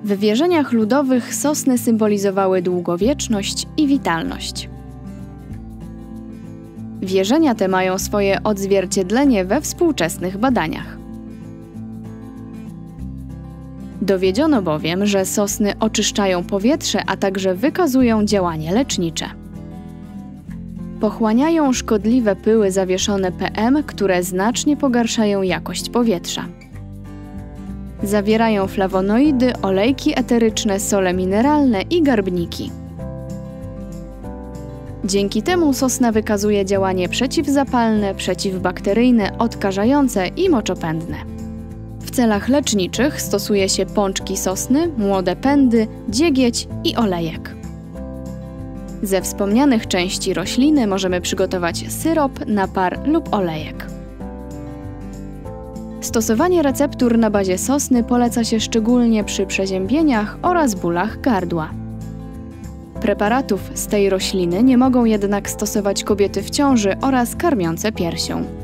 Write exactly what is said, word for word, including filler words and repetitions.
W wierzeniach ludowych sosny symbolizowały długowieczność i witalność. Wierzenia te mają swoje odzwierciedlenie we współczesnych badaniach. Dowiedziono bowiem, że sosny oczyszczają powietrze, a także wykazują działanie lecznicze. Pochłaniają szkodliwe pyły zawieszone P M, które znacznie pogarszają jakość powietrza. Zawierają flawonoidy, olejki eteryczne, sole mineralne i garbniki. Dzięki temu sosna wykazuje działanie przeciwzapalne, przeciwbakteryjne, odkażające i moczopędne. W celach leczniczych stosuje się pączki sosny, młode pędy, dziegieć i olejek. Ze wspomnianych części rośliny możemy przygotować syrop, napar lub olejek. Stosowanie receptur na bazie sosny poleca się szczególnie przy przeziębieniach oraz bólach gardła. Preparatów z tej rośliny nie mogą jednak stosować kobiety w ciąży oraz karmiące piersią.